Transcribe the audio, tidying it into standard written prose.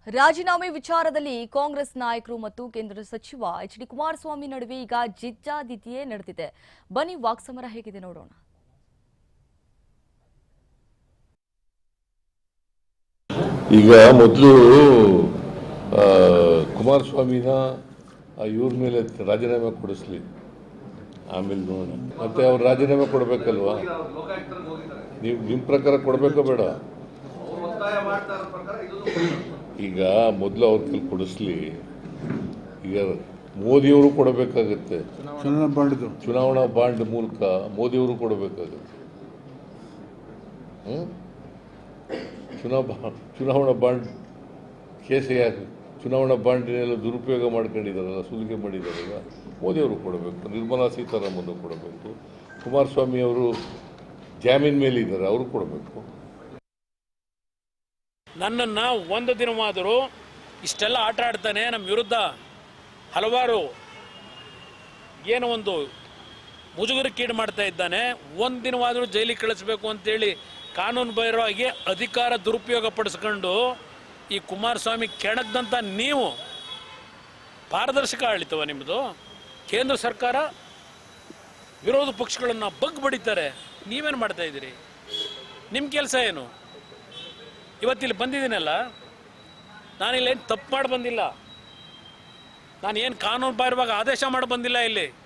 ರಾಜೀನಾಮೆ ವಿಚಾರದಲ್ಲಿ ಕಾಂಗ್ರೆಸ್ ನಾಯಕರು ಮತ್ತು ಕೇಂದ್ರ ಸಚಿವ ಎಚ್.ಡಿ. ಕುಮಾರಸ್ವಾಮಿ ನಡುವೆ ಈಗ ಜಿದ್ದಾಜಿದ್ದಿಯೇ ನಡೆದಿದೆ. ಬನ್ನಿ ವಾಕ್ಸಮರ ಹೇಗಿದೆ ನೋಡೋಣ. ಈಗ ಮೊದಲು ಕುಮಾರಸ್ವಾಮಿನ ಇವ್ರ ಮೇಲೆ ರಾಜೀನಾಮೆ ಕೊಡಿಸ್ಲಿ, ಆಮೇಲೆ ನೋಡೋಣ. ಮತ್ತೆ ಅವ್ರು ರಾಜೀನಾಮೆ ಕೊಡಬೇಕಲ್ವಾ? ನೀವು ನಿಮ್ಮ ಪ್ರಕಾರ ಕೊಡಬೇಕೋ ಬೇಡ? ಈಗ ಮೊದಲು ಅವ್ರ ಕೈಲಿ ಕೊಡಿಸ್ಲಿ. ಈಗ ಮೋದಿಯವರು ಕೊಡಬೇಕಾಗತ್ತೆ, ಚುನಾವಣಾ ಬಾಂಡ್ ಮೂಲಕ ಮೋದಿಯವರು ಕೊಡಬೇಕಾಗತ್ತೆ. ಚುನಾವಣಾ ಬಾಂಡ್ ಕೇಸ್ ಯಾಕೆ? ಚುನಾವಣಾ ಬಾಂಡಿನೆಲ್ಲ ದುರುಪಯೋಗ ಮಾಡ್ಕೊಂಡಿದ್ದಾರಲ್ಲ, ಸುಲಿಗೆ ಮಾಡಿದಾರಲ್ಲ, ಮೋದಿಯವರು ಕೊಡಬೇಕು. ನಿರ್ಮಲಾ ಸೀತಾರಾಮನ್ ಕೊಡಬೇಕು. ಕುಮಾರಸ್ವಾಮಿ ಅವರು ಜಾಮೀನ್ ಮೇಲೆ ಇದ್ದಾರೆ, ಅವರು ಕೊಡಬೇಕು. ನನ್ನನ್ನು ಒಂದು ದಿನವಾದರೂ ಇಷ್ಟೆಲ್ಲ ಆಟ ಆಡ್ತಾನೆ, ನಮ್ಮ ವಿರುದ್ಧ ಹಲವಾರು ಏನೋ ಒಂದು ಮುಜುಗರಕ್ಕೀಡು ಮಾಡ್ತಾ ಇದ್ದಾನೆ, ಒಂದು ದಿನವಾದರೂ ಜೈಲಿಗೆ ಕಳಿಸ್ಬೇಕು ಅಂತೇಳಿ ಕಾನೂನು ಬಾಹಿರವಾಗಿ ಅಧಿಕಾರ ದುರುಪಯೋಗ ಪಡಿಸ್ಕೊಂಡು ಈ ಕುಮಾರಸ್ವಾಮಿ ಕೆಣಕ್ದಂಥ ನೀವು ಪಾರದರ್ಶಕ ಆಳಿತವ ನಿಮ್ಮದು. ಕೇಂದ್ರ ಸರ್ಕಾರ ವಿರೋಧ ಪಕ್ಷಗಳನ್ನು ಬಗ್ ಬಡಿತಾರೆ, ನೀವೇನು ಮಾಡ್ತಾ ಇದ್ದೀರಿ? ನಿಮ್ಮ ಕೆಲಸ ಏನು? ಇವತ್ತಿಲ್ಲಿ ಬಂದಿದ್ದೀನಲ್ಲ, ನಾನಿಲ್ಲೇನು ತಪ್ಪು ಮಾಡಿ ಬಂದಿಲ್ಲ, ನಾನು ಏನು ಕಾನೂನು ಬಾಹಿರವಾಗಿ ಆದೇಶ ಮಾಡಿ ಬಂದಿಲ್ಲ. ಇಲ್ಲಿ